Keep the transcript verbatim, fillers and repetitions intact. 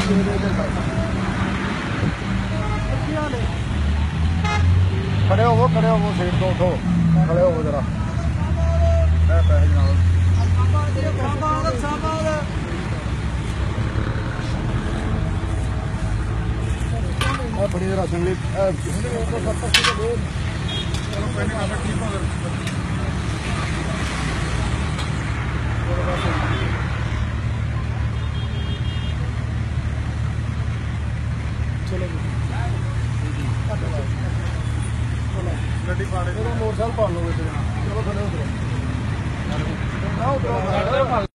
खड़े हो खड़े हो सीट तो उठो खड़े हो जरा पैसे जनाब बड़ी राशन भी चलो गड्डी मोटरसाइकिल पा लो चलो खड़े उतरो